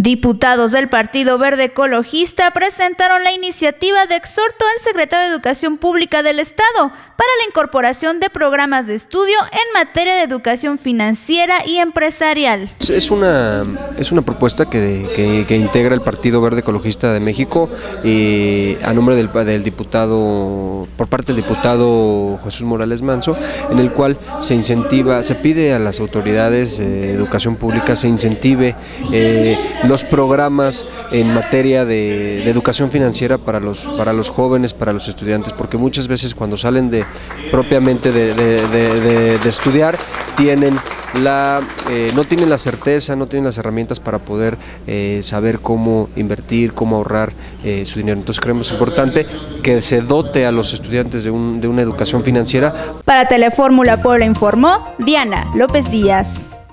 Diputados del Partido Verde Ecologista presentaron la iniciativa de exhorto al secretario de Educación Pública del Estado para la incorporación de programas de estudio en materia de educación financiera y empresarial. Es una propuesta que integra el Partido Verde Ecologista de México a nombre del diputado, por parte del diputado Jesús Morales Manso, en el cual se pide a las autoridades de educación pública se incentive los programas en materia de educación financiera para los jóvenes, para los estudiantes, porque muchas veces cuando salen propiamente de estudiar no tienen la certeza, no tienen las herramientas para poder saber cómo invertir, cómo ahorrar su dinero. Entonces creemos importante que se dote a los estudiantes de una educación financiera. Para Telefórmula Puebla informó Diana López Díaz.